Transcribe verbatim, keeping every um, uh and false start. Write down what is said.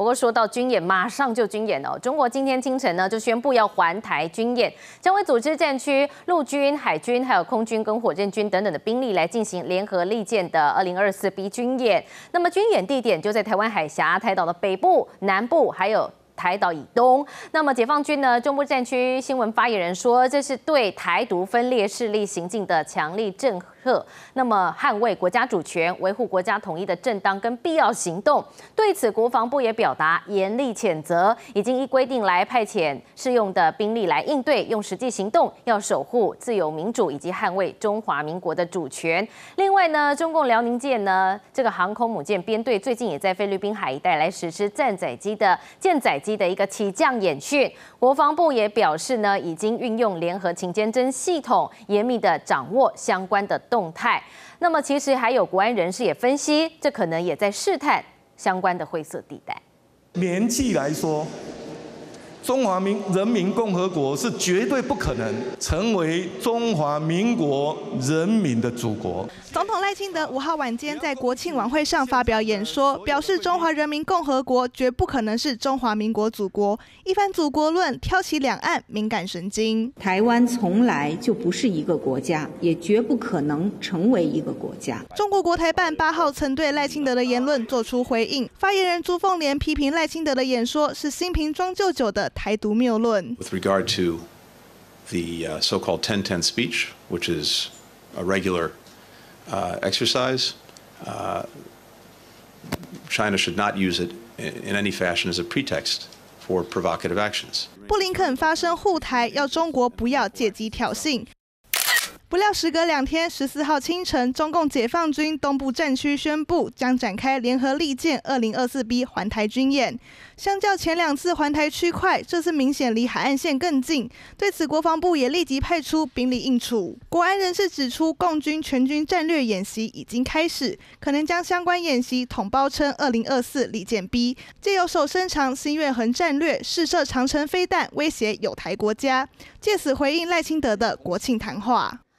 不过说到军演，马上就军演哦。中国今天清晨呢就宣布要环台军演，将会组织战区陆军、海军、还有空军跟火箭军等等的兵力来进行联合利剑的二零二四 B 军演。那么军演地点就在台湾海峡、台岛的北部、南部，还有台岛以东。那么解放军呢中部战区新闻发言人说，这是对台独分裂势力行径的强力震慑。那么捍卫国家主权、维护国家统一的正当跟必要行动。对此，国防部也表达严厉谴责，已经依规定来派遣适用的兵力来应对，用实际行动要守护自由民主以及捍卫中华民国的主权。另外呢，中共辽宁舰呢这个航空母舰编队最近也在菲律宾海一带来实施舰载机的舰载机的一个起降演训。国防部也表示呢，已经运用联合情监侦系统，严密的掌握相关的动态。那么其实还有国安人士也分析，这可能也在试探相关的灰色地带。 年纪来说，中华民人民共和国是绝对不可能成为中华民国人民的祖国。 总统赖清德五号晚间在国庆晚会上发表演说，表示中华人民共和国绝不可能是中华民国祖国，一番祖国论挑起两岸敏感神经。 台湾从来就不是一个国家，也绝不可能成为一个国家。 中国国台办八号曾对赖清德的言论做出回应，发言人朱凤莲批评赖清德的演说是新瓶装旧酒的台独谬论。 With regard to the uh, so-called ten ten speech, which is a regular uh, exercise, uh, China should not use it in any fashion as a pretext for provocative actions. 布林肯发声护台，要中国不要借机挑衅。不料时隔两天，十四号清晨，中共解放军东部战区宣布将展开联合利剑二零二四 B 环台军演。相较前两次环台区块，这次明显离海岸线更近。对此，国防部也立即派出兵力应处。国安人士指出，共军全军战略演习已经开始，可能将相关演习统包称二零二四利剑 B， 借由手伸长、新月横战略试射长程飞弹，威胁友台国家，借此回应赖清德的国庆谈话。